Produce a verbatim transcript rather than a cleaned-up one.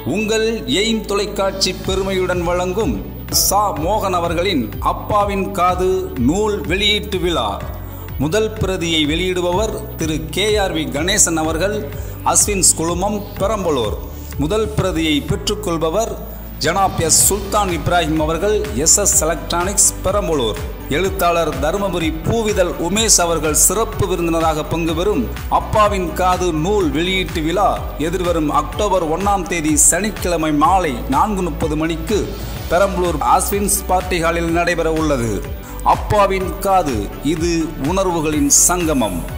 உங்கள் எய்ம் தொலைக்காட்சி பெருமையுடன் வழங்கும் சா மோகன் அவர்களின் அப்பாவின் காது நூல் வெளியீட்டு விழா. முதல் பிரதியை வெளியிடுபவர் Thiru K R V Ganesan அவர்கள், அஸ்வின்ஸ் குழுமம், பெரம்பலூர். முதல் பிரதியை பெற்றுக்கொள்பவர் ஜனாப் எஸ் சுல்தான் இப்ராஹிம் அவர்கள், எஸ் எஸ் எலக்ட்ரானிக்ஸ், பெரம்பலூர். எழுத்தாளர் தருமபுரி பூவிதழ் உமேஷ் அவர்கள் சிறப்பு விருந்தினராக பங்கு பெறும் அப்பாவின் காது நூல் வெளியீட்டு விழா எதிர்வரும் அக்டோபர் ஒன்றாம் தேதி சனிக்கிழமை மாலை நான்கு முப்பது மணிக்கு பெரம்பலூர் அஸ்வின்ஸ் பார்ட்டி ஹாலில் நடைபெற உள்ளது. அப்பாவின் காது, இது உணர்வுகளின் சங்கமம்.